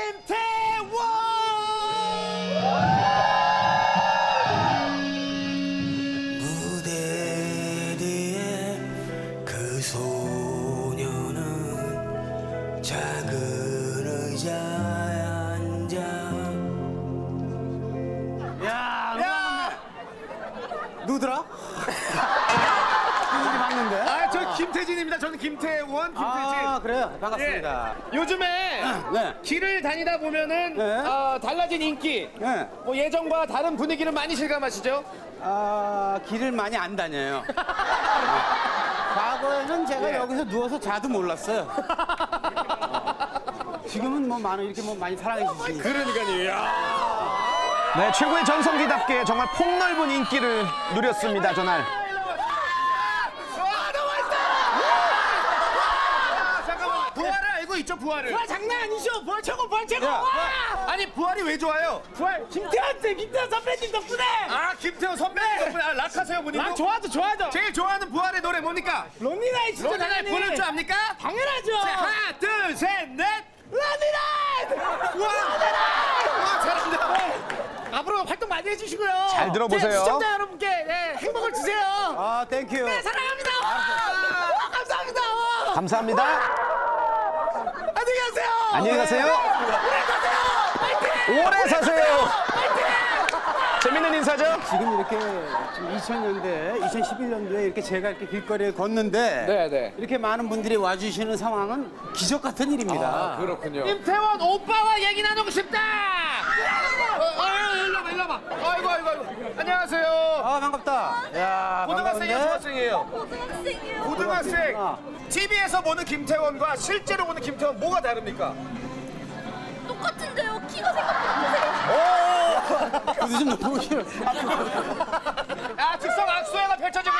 김태원! 무대 뒤에 그 소녀는 작은 의자에 앉아. 야! 누구더라? 여기 봤는데? 아, 저 김태진입니다. 저는 김태원, 김태진. 아, 그래요? 반갑습니다. 예. 요즘에 네. 길을 다니다 보면은 네. 달라진 인기, 네. 뭐 예전과 다른 분위기를 많이 실감하시죠? 아, 길을 많이 안 다녀요. 과거에는 제가 예. 여기서 누워서 자도 몰랐어요. 지금은 뭐 이렇게 많이 사랑해 주시니까. 그러니까요. 야. 네, 최고의 전성기답게 정말 폭넓은 인기를 누렸습니다, 전날. 잠깐만, 부활을 알고 있죠, 부활을? 부활 장난 아니죠? 부활 최고, 부활 최고! 와! 아니, 부활이 왜 좋아요? 부활 김태환 선배님 덕분에! 아, 김태원 선배님 덕분에 락하세요, 본인도? 난 좋아하죠. 제일 좋아하는 부활의 노래 뭡니까? 론리나이 진짜 론리나이 당연히. 부를 줄 압니까? 당연하죠. 자, 하나, 둘, 셋, 넷. 론리나이! 와, 잘한다. 앞으로 활동 많이 해주시고요. 잘 들어보세요. 제 시청자 여러분께 행복을 주세요. 아, 땡큐. 네, 사랑합니다. 와, 감사합니다. 와. 감사합니다. 안녕히 가세요. 안녕히 가세요. 오래 가세요. 파이팅! 오래 사세요. 재밌는 인사죠? 지금 이렇게 2000년대, 2011년도에 이렇게 제가 이렇게 길거리에 걷는데 네. 이렇게 많은 분들이 와주시는 상황은 기적 같은 일입니다. 그렇군요. 김태원 오빠와 얘기 나누고 싶다. 일로 와봐. 아이고. 안녕하세요. 아, 반갑다. 야, 고등학생이에요, 반가운데? 중학생이에요? 고등학생이요. 고등학생. TV에서 보는 김태원과 실제로 보는 김태원 뭐가 다릅니까? 똑같은데요. 키가 생각보다 크세요. 그래도 좀 너무 싫어. 즉석 악수회가 펼쳐지고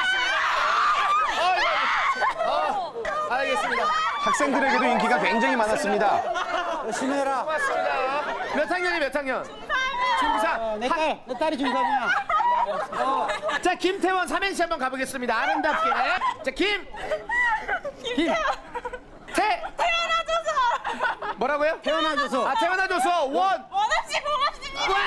있습니다. 알겠습니다. 학생들에게도 인기가 굉장히 많았습니다. 열심히 해라. 고맙습니다. 몇 학년이 몇 학년? 중3. 내 딸이 중3이야. 자, 김태원 삼행시 한번 가보겠습니다. 아름답게. 자, 태어나줘서. 뭐라고요? 태어나줘서. 태어나줘서. 원없이 고맙습니다.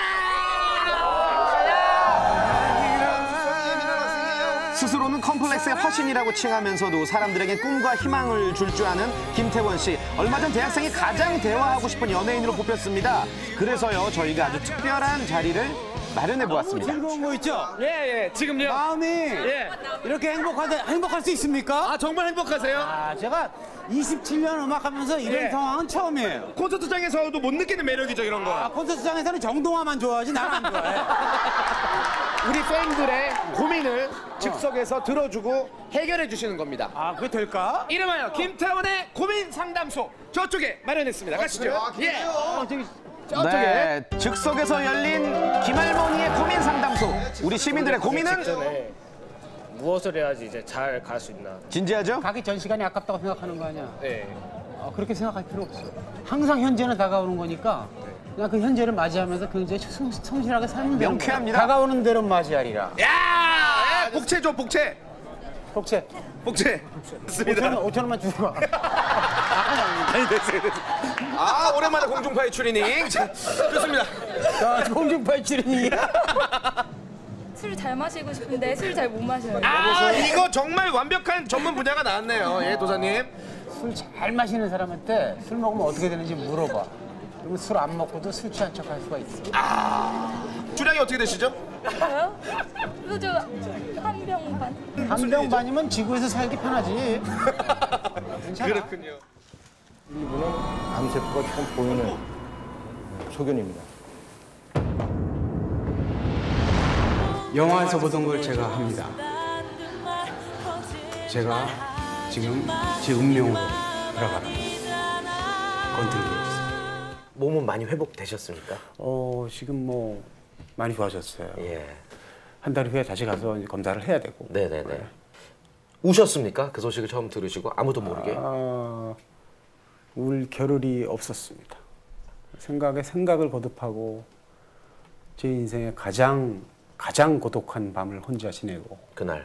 스스로는 컴플렉스의 화신이라고 칭하면서도 사람들에게 꿈과 희망을 줄 줄 아는 김태원 씨. 얼마 전 대학생이 가장 대화하고 싶은 연예인으로 뽑혔습니다. 그래서요, 저희가 아주 특별한 자리를 마련해 보았습니다. 즐거운 거 있죠? 예. 지금요. 마음이 이렇게 행복할 수 있습니까? 정말 행복하세요? 아, 제가 27년 음악하면서 이런 예. 상황은 처음이에요. 콘서트장에서도 못 느끼는 매력이죠, 이런 거. 아, 콘서트장에서는 정동화만 좋아하지 나는 안 좋아해. 우리 팬들의 고민을 즉석에서 들어주고 해결해 주시는 겁니다. 아, 그게 될까? 이름하여 김태원의 고민 상담소. 저쪽에 마련했습니다. 가시죠. 예. 저쪽에. 네, 즉석에서 열린 김할머니의 고민 상담소. 우리 시민들의 고민은 직전에 무엇을 해야지 이제 잘 갈 수 있나. 진지하죠? 가기 전 시간이 아깝다고 생각하는 거 아니야? 네. 그렇게 생각할 필요 없어. 항상 현재는 다가오는 거니까 그냥 그 현재를 맞이하면서 그 현재에 성실하게 살면 되는 거야. 명쾌합니다. 다가오는 대로 맞이하리라. 야! 복채 줘, 복채. 복채. 복채. 좋습니다. 5,000원만 주고 가. 아니, 됐어요. 오랜만에 공중파의 추리닝. 자, 좋습니다. 야, 공중파의 출연이야. 술 잘 마시고 싶은데 술 잘 못 마셔요. 이거 정말 완벽한 전문 분야가 나왔네요. 예, 도사님. 술 잘 마시는 사람한테 술 먹으면 어떻게 되는지 물어봐. 그러면 술 안 먹고도 술 취한 척 할 수가 있어. 주량이 어떻게 되시죠? 저요? 그저 한 병 반. 한 병 반이면 지구에서 살기 편하지. 괜찮아. 그렇군요. 이분은 암세포가 조금 보이는 소견입니다. 영화에서 보던 걸 제가 합니다. 제가 지금 제 운명으로 들어가는 건틀고 있어요. 몸은 많이 회복되셨습니까? 지금 뭐 많이 좋아졌어요. 예. 한 달 후에 다시 가서 이제 검사를 해야 되고. 네네네. 우셨습니까? 그 소식을 처음 들으시고 아무도 모르게? 울 겨를이 없었습니다. 생각을 거듭하고 제 인생의 가장 고독한 밤을 혼자 지내고. 그날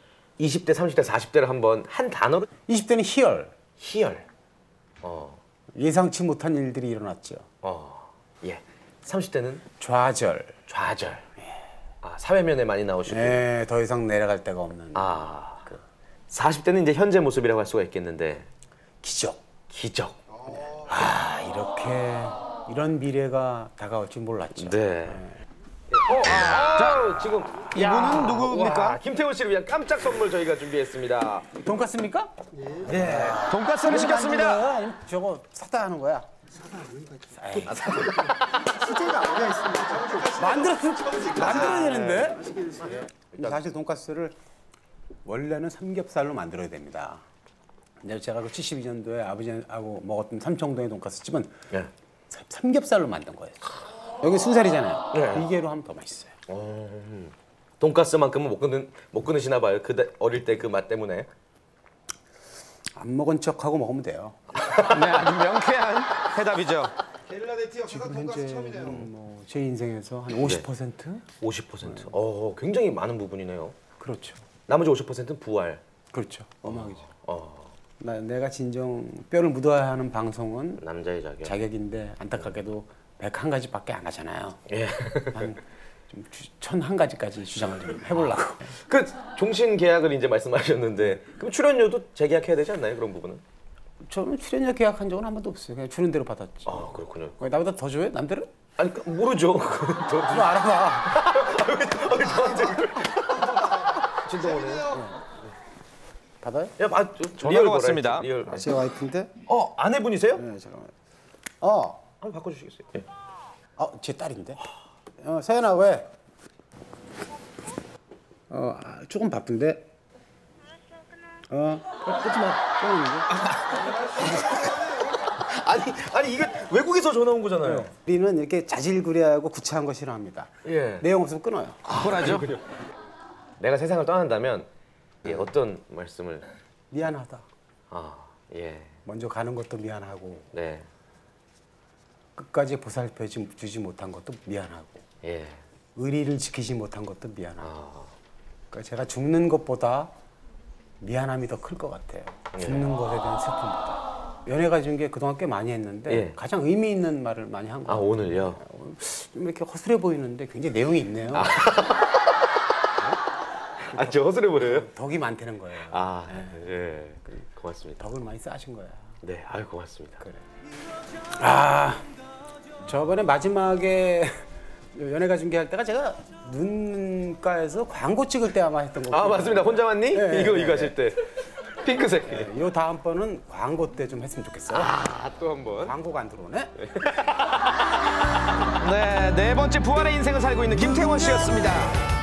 20대, 30대, 40대를 한번 한 단어로 20대는 희열. 희열. 예상치 못한 일들이 일어났죠. 예. 30대는 좌절. 좌절. 아, 사회면에 많이 나오시고. 네, 더 이상 내려갈 데가 없는. 40대는 이제 현재 모습이라고 할 수가 있겠는데 기적. 기적. 이렇게 이런 미래가 다가올 줄 몰랐죠. 네. 자, 지금 이분은 누굽니까? 와, 김태원 씨를 위한 깜짝 선물 저희가 준비했습니다. 돈까스입니까? 네. 돈가스를 시켰습니다. 아니면 저거 사다 하는 거야. 수제가 어디가 있습니까? 만들어야 되는데. 사실 돈가스를 원래는 삼겹살로 만들어야 됩니다. 근데 제가 그 72년도에 아버지하고 먹었던 삼청동의 돈가스 집은 네. 삼겹살로 만든 거예요. 여기 순살이잖아요. 네. 이게로 하면 더 맛있어요. 돈가스만큼은 못 끊으시나 봐요. 어릴 때 그 맛 때문에. 안 먹은 척하고 먹으면 돼요. 네, 아주 명쾌한 해답이죠. 지금 현재는 제 인생에서 한 50%? 50%. 굉장히 많은 부분이네요. 그렇죠. 나머지 50%는 부활. 그렇죠. 음악이죠. 내가 진정 뼈를 묻어야 하는 방송은 남자의 자격인데 안타깝게도 101가지밖에 안 하잖아요. 예. 좀 1001가지까지 주장을 좀 해보려고. 그 종신 계약을 이제 말씀하셨는데 그럼 출연료도 재계약해야 되지 않나요? 그런 부분은? 저는 출연료 계약한 적은 한 번도 없어요. 그냥 주는 대로 받았지. 그렇군요. 왜 나보다 더 줘요? 남들은? 아니 모르죠. 좀 알아봐. 진동원은. 받아요? 야, 전화가 왔습니다. 리얼. 제 와이프인데? 아내분이세요? 네, 잠깐만. 한번 바꿔주시겠어요? 예. 제 딸인데? 서연아 왜? 조금 바쁜데? 끊지 마. 끊었는데? 아니 이게 외국에서 전화 온 거잖아요. 우리는 이렇게 자질구레하고 구차한 거 싫어합니다. 예. 내용 없으면 끊어요. 쿨하죠? 내가 세상을 떠난다면 어떤 말씀을? 미안하다. 예. 먼저 가는 것도 미안하고 네. 끝까지 보살펴 주지 못한 것도 미안하고 예. 의리를 지키지 못한 것도 미안하고 그러니까 제가 죽는 것보다 미안함이 더 클 것 같아요. 죽는 것에 대한 슬픔보다. 연애가 준 게 그동안 꽤 많이 했는데 가장 의미 있는 말을 많이 한 거예요. 오늘요? 좀 이렇게 허술해 보이는데 굉장히 내용이 있네요. 저 허술해 보여요? 덕이 많다는 거예요. 예. 고맙습니다. 덕을 많이 쌓으신 거야. 네, 고맙습니다. 그래. 저번에 마지막에 연애가 중계할 때가 제가 눈가에서 광고 찍을 때 아마 했던 거. 맞습니다. 혼자 왔니? 네, 이거 하실 때 핑크색. 요 다음번은 광고 때 좀 했으면 좋겠어요. 또 한 번. 광고가 안 들어오네. 네, 네 번째 부활의 인생을 살고 있는 김태원 씨였습니다.